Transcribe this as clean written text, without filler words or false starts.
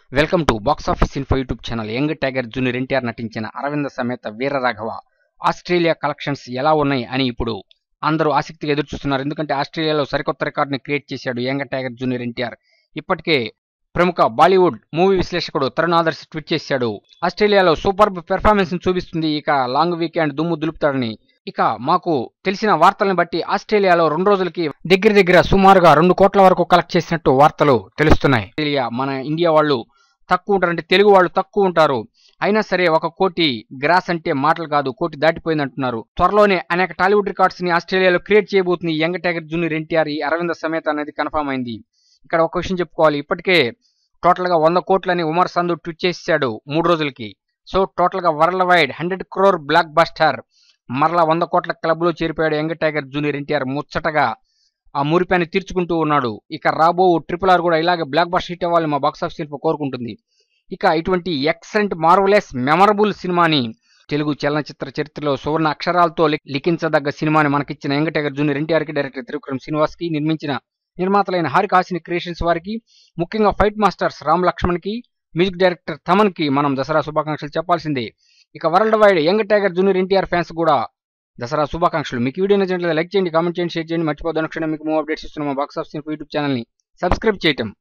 Welcome to box office info YouTube channel. Young tiger junior NTR నటించిన Aravinda Sametha Veeraraghava Australia collections ఎలా ఉన్నాయి అని ఇప్పుడు అందరూ ఆసక్తిగా ఎదురుచూస్తున్నారు. ఎందుకంటే ఆస్ట్రేలియాలో సరికొత్త రికార్డుని క్రియేట్ చేశాడు యంగ్ టైగర్ జూనియర్ ఎన్టీఆర్. ఇప్పటికే ప్రముఖ బాలీవుడ్ మూవీ విశ్లేషకుడు తరుణ్ ఆదర్శ్ ట్వీట్ చేశాడు, ఆస్ట్రేలియాలో సూపర్ పెర్ఫార్మెన్స్ ని చూపిస్తుంది, ఇక లాంగ్ వీకెండ్ దుమ్ము దులుపుతాడని. ఇక మాకు తెలిసిన వార్తలను బట్టి ఆస్ట్రేలియాలో 2 రోజులకి దగ్గర సుమారుగా 2 కోట్ల వరకు కలెక్ట్ చేసినట్టు వార్తలు తెలుస్తున్నాయి. ఆస్ట్రేలియా మన ఇండియా వాళ్ళు తక్కువ ఉంటారు, అంటే తెలుగు వాళ్ళు తక్కువ ఉంటారు. అయినా సరే 1 కోటి గ్రాస్ అంటే మాటలు కాదు, కోటి దాటిపోయింది అంటున్నారు. త్వరలోనే అనేక టాలీవుడ్ రికార్డ్స్ ని ఆస్ట్రేలియాలో క్రియేట్ చేయబోతుంది యంగ్ టైగర్ జూనియర్ ఎన్టీఆర్. ఈ అరవింద సమేత అనేది కన్ఫర్మ్ అయింది. ఇక్కడ ఒక విషయం చెప్పుకోవాలి, ఇప్పటికే టోటల్ గా 100 కోట్లని ఉమర్ సందు ట్వీట్ చేశాడు 3 రోజులకి. సో టోటల్ గా world wide 100 crore blockbuster మరలా 100 కోట్ల క్లబ్ లో చేరిపోయాడు యంగ్ టైగర్ జూనియర్ ఎన్టీఆర్. ముచ్చటగా ఆ మురిపాన్ని తీర్చుకుంటూ ఉన్నాడు. ఇక రాబో RRR కూడా ఇలాగే బ్లాక్ బస్టర్ హిట్ అవ్వాలని మా బాక్స్ ఆఫీస్ ఇన్ఫో కోరుకుంటుంది. ఇక ఇటువంటి ఎక్సలెంట్ మార్వలెస్ మెమరబుల్ సినిమాని, తెలుగు చలనచిత్ర చరిత్రలో సువర్ణ అక్షరాలతో లిఖించదగ్గ సినిమాని మనకిచ్చిన యంగ్ టైగర్ జూనియర్ ఎన్టీఆర్ కి, డైరెక్టర్ త్రివిక్రమ్ శ్రీనివాస్ కి, నిర్మించిన నిర్మాతలైన హారిక హాసిని క్రియేషన్స్ వారికి, ముఖ్యంగా ఫైట్ మాస్టర్స్ రామ్ లక్ష్మణ్ కి, మ్యూజిక్ డైరెక్టర్ తమన్ కి మనం దసరా శుభాకాంక్షలు చెప్పాల్సిందే. ఇక world wide young tiger junior NTR fans కూడా దసరా శుభాకాంక్షలు. మీకు వీడియో నచ్చినట్లయితే లైక్ చేయండి, కామెంట్ చేయండి, షేర్ చేయండి. మర్చిపోద్దు క్షణం మీకు మూవ్ అప్డేట్స్ ఇస్తున్న మా బాక్స్ ఆఫీస్ యూట్యూబ్ ఛానల్ ని సబ్స్క్రైబ్ చేయటం.